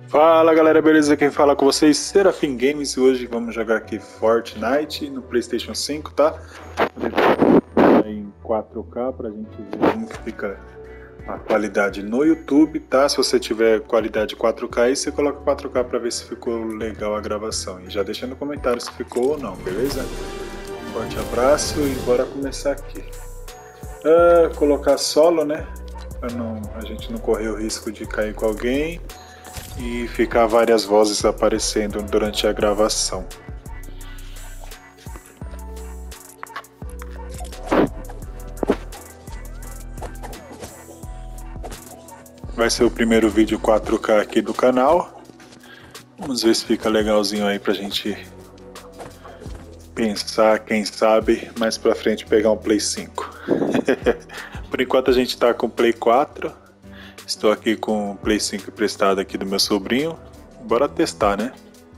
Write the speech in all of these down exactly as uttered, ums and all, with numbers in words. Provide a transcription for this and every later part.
Fala galera, beleza? Quem fala com vocês, Serafim Games, e hoje vamos jogar aqui Fortnite no PlayStation cinco, tá? Em quatro K pra gente ver como que fica a qualidade no YouTube, tá? Se você tiver qualidade quatro K aí, você coloca quatro K pra ver se ficou legal a gravação. E já deixa no comentário se ficou ou não, beleza? Um forte abraço e bora começar aqui. Uh, colocar solo, né? Pra não, a gente não correr o risco de cair com alguém e ficar várias vozes aparecendo durante a gravação. Vai ser o primeiro vídeo quatro K aqui do canal. Vamos ver se fica legalzinho aí pra gente pensar, quem sabe, mais pra frente pegar um Play cinco. Por enquanto a gente tá com Play quatro. Estou aqui com o Play cinco emprestado aqui do meu sobrinho. Bora testar, né?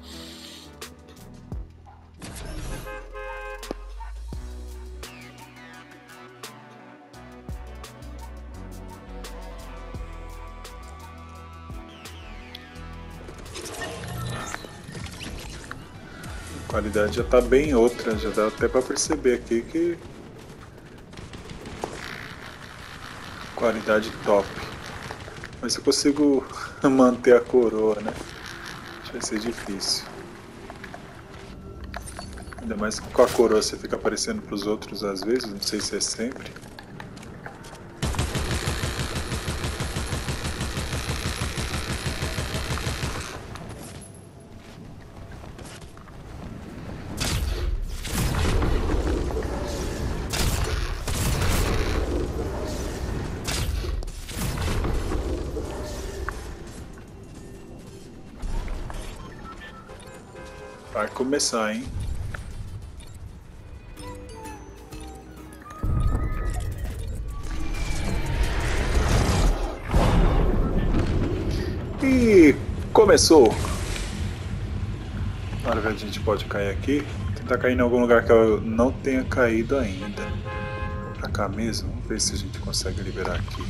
A qualidade já tá bem outra, já dá até pra perceber aqui que qualidade top. Mas eu consigo manter a coroa, né? Acho que vai ser difícil. Ainda mais que com a coroa você fica aparecendo pros outros às vezes, não sei se é sempre. Vai começar, hein? E começou! Agora a gente pode cair aqui. Tentar cair em algum lugar que eu não tenha caído ainda. Pra cá mesmo. Vamos ver se a gente consegue liberar aqui.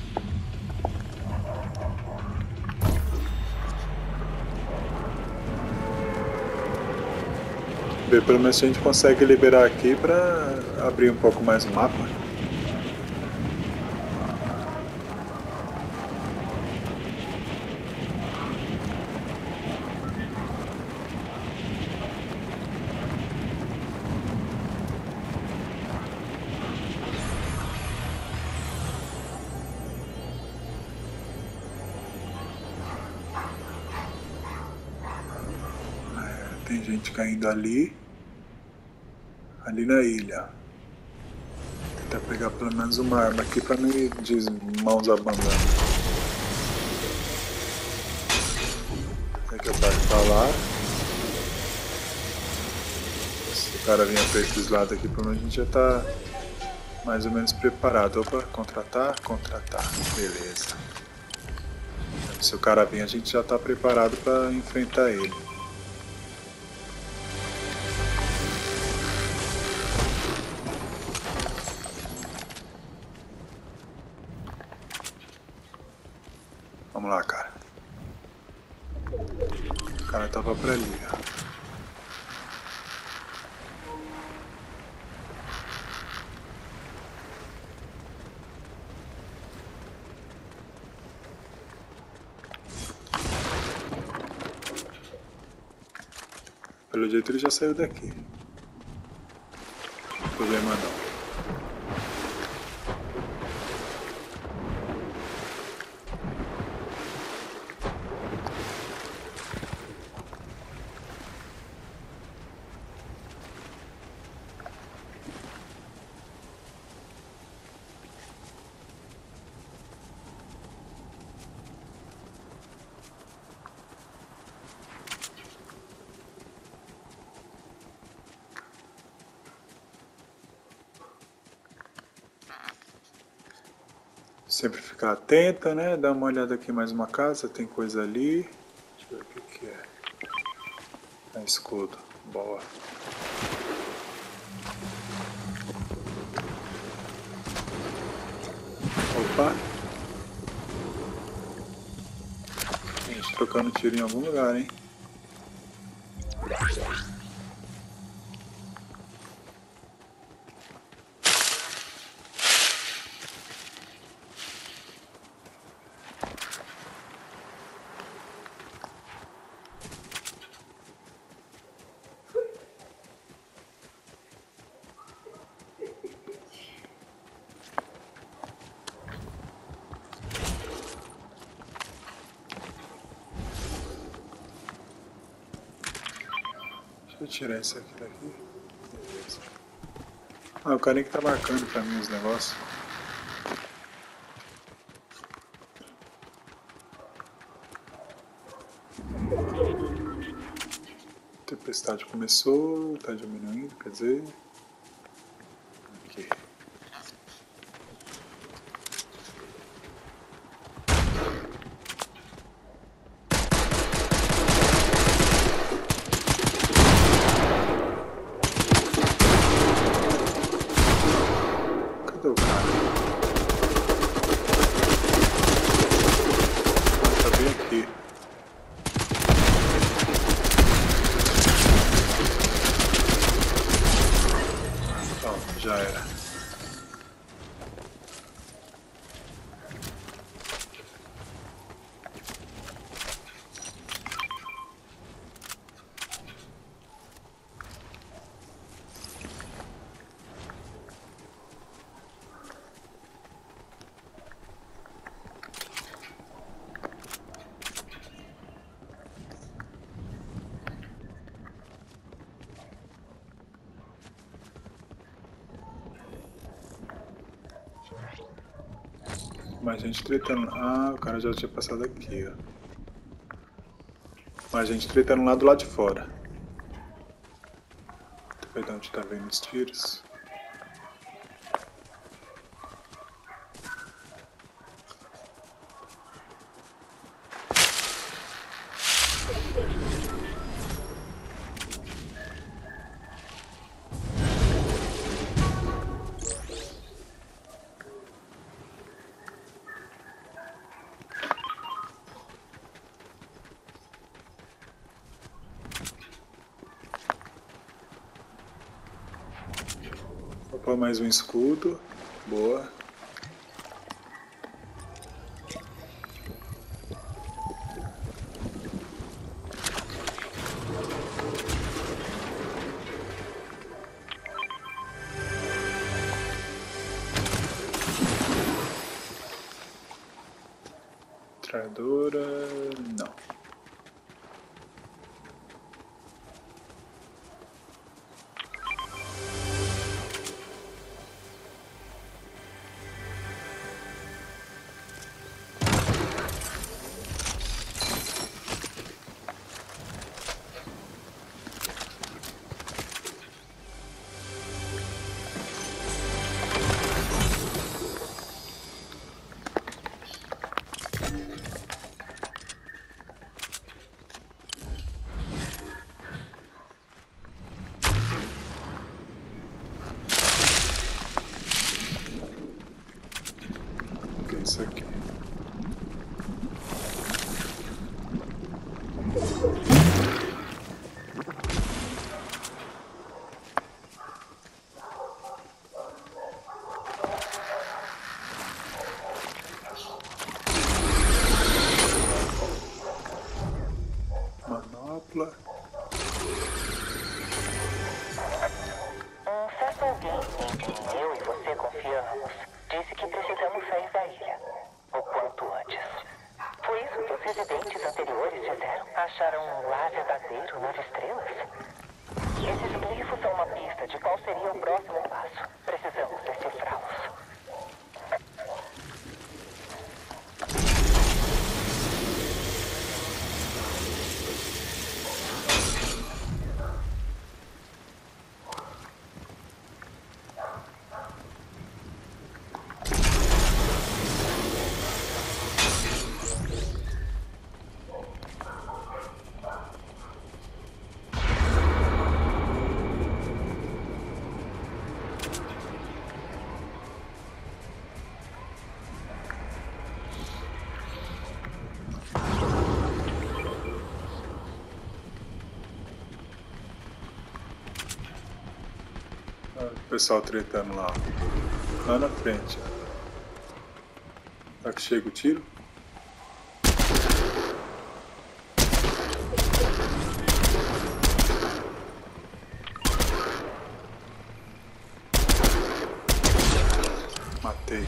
Ver pelo menos se a gente consegue liberar aqui pra abrir um pouco mais o mapa. Tem gente caindo ali, ali na ilha. Vou tentar pegar pelo menos uma arma aqui para não ir de mãos abandonadas. Tem que eu paro pra lá. Se o cara vier pra esses lados aqui, pelo menos a gente já tá mais ou menos preparado. Opa, contratar, contratar, beleza. Se o cara vir, a gente já tá preparado para enfrentar ele. Vamos lá, cara. O cara tava pra ali, ó. Pelo jeito ele já saiu daqui. Não tem problema não. Sempre ficar atenta, né? Dar uma olhada aqui mais uma casa, tem coisa ali. Deixa eu ver o que que é. É escudo, boa. Opa! trocando tiro em algum lugar, hein? Deixa eu tirar isso aqui daqui. Beleza. Ah, o cara que tá marcando pra mim os negócios. Tempestade começou, tá diminuindo, quer dizer. Aqui. Cadê o cara? Ah, tá bem aqui. Ó, já era. Mais gente tretando. Ah, o cara já tinha passado aqui, ó. Mais gente tretando lá do lado de fora. Deixa eu ver de onde tá vendo os tiros. Opa, mais um escudo. Boa. Traidora. Não. O que é isso aqui? Manopla. Um certo alguém em quem eu e você confiamos disse que precisamos sair da ilha o quanto antes. Foi isso que os residentes anteriores disseram? Acharam um lar verdadeiro nas estrelas? Esses glifos são uma pista de qual seria o próximo passo. Precisamos decifrá-los. O pessoal tretando lá. Lá na frente. Será que chega o tiro? Matei.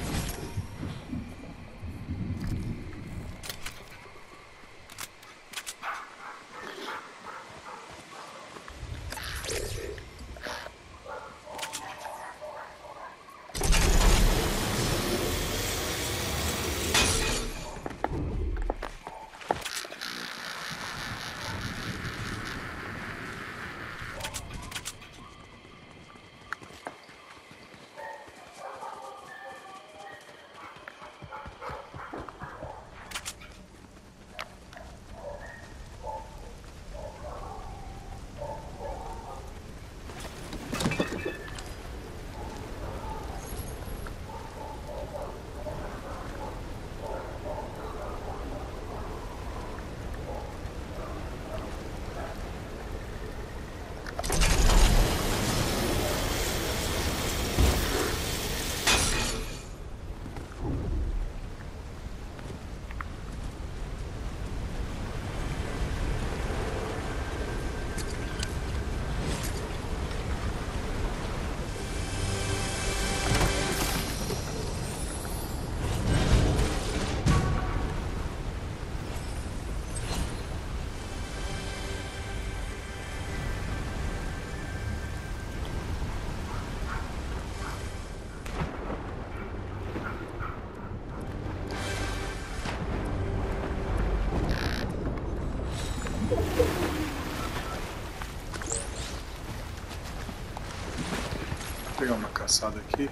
Vou pegar uma caçada aqui.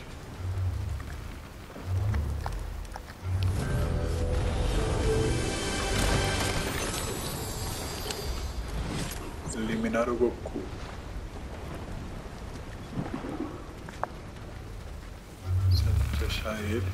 Eliminar o Goku. Se a gente achar ele.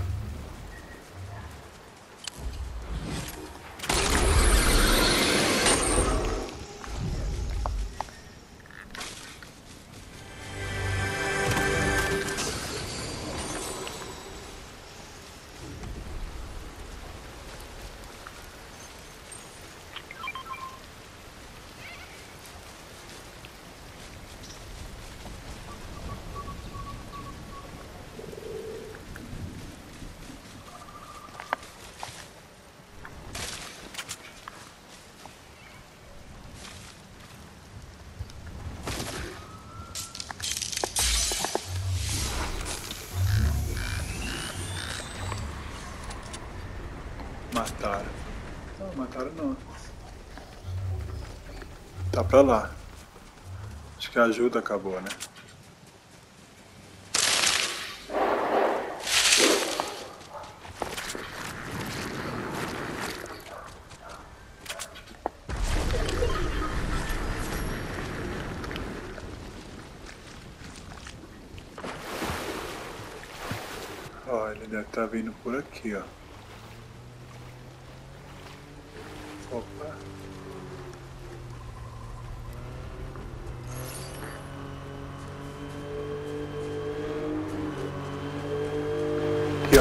Mataram. Não, mataram não. Tá pra lá. Acho que a ajuda acabou, né? Ó, ele deve estar vindo por aqui, ó. Opa. Aqui, ó.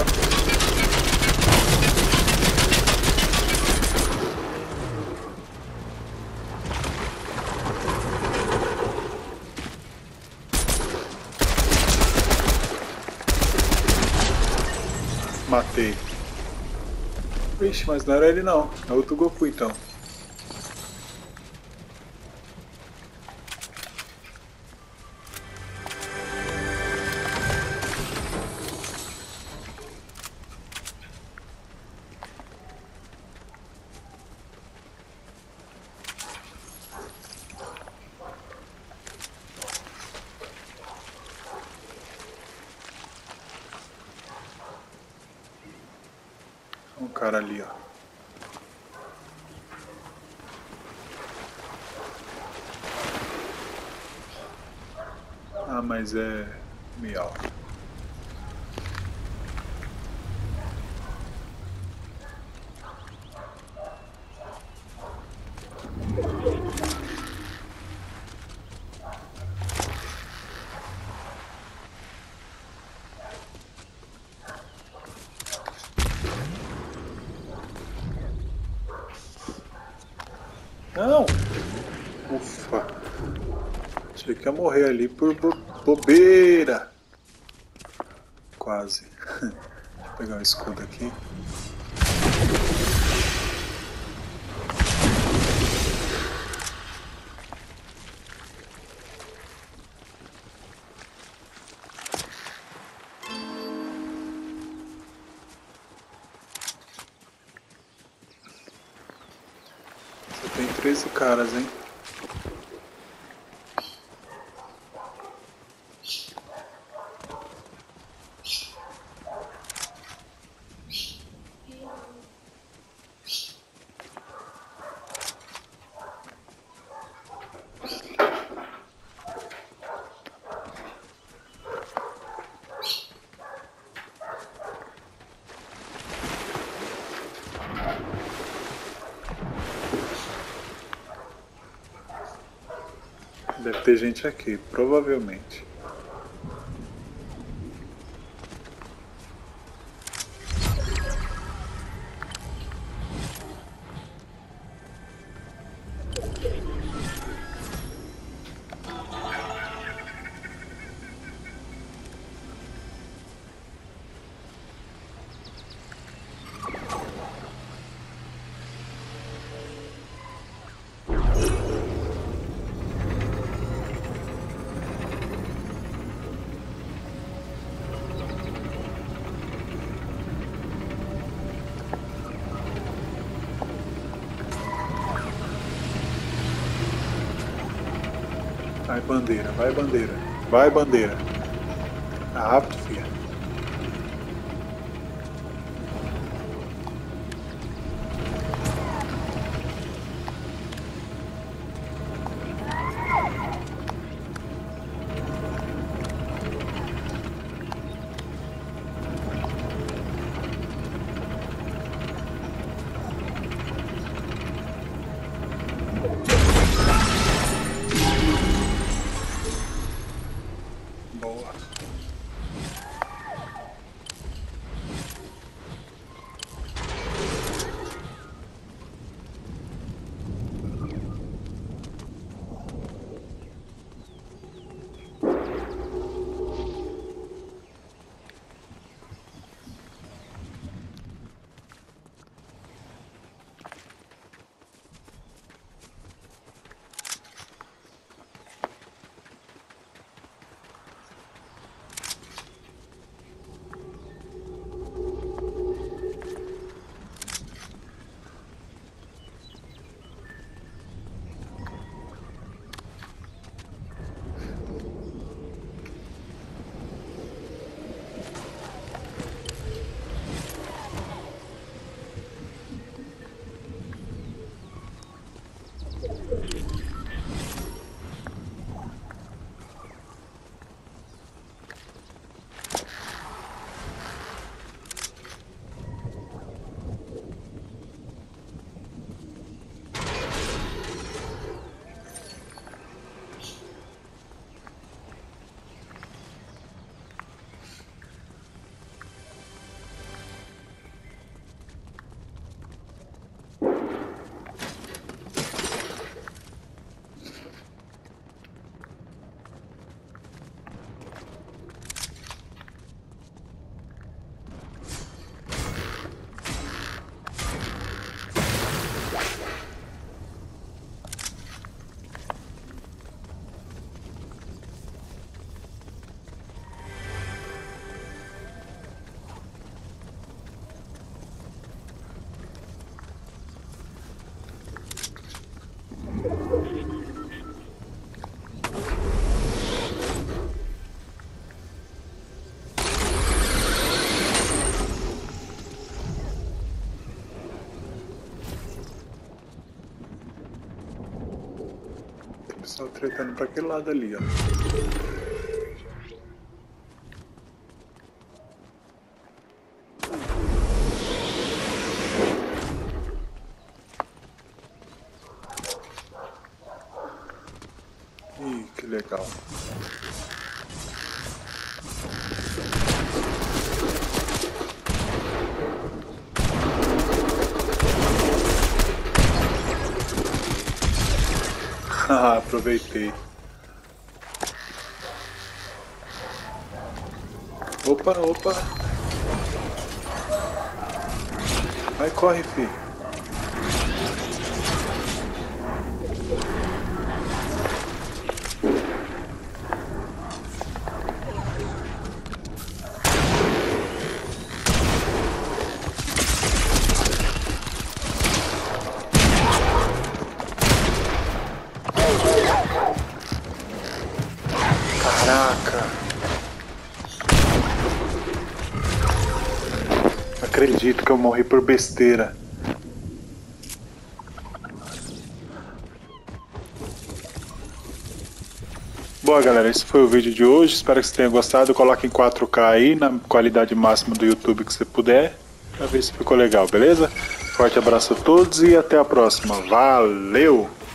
Matei. Vixe, mas não era ele não. É outro Goku então. Um cara ali, ó. Ah, mas é miau. Não! Ufa! Achei que ia morrer ali por bo bobeira! Quase. Deixa eu pegar o escudo aqui. Só tem treze caras, hein? Deve ter gente aqui, provavelmente. Vai bandeira, vai bandeira, vai bandeira. Tá rápido, filha. Boa. Pessoal tretando pra aquele lado ali, ó. Ih, que legal. Ah, aproveitei. Opa, opa. Vai, corre, filho. Caraca. Acredito que eu morri por besteira. Boa, galera, esse foi o vídeo de hoje. Espero que você tenha gostado. Coloque em quatro K aí, na qualidade máxima do YouTube que você puder, pra ver se ficou legal, beleza? Forte abraço a todos e até a próxima. Valeu!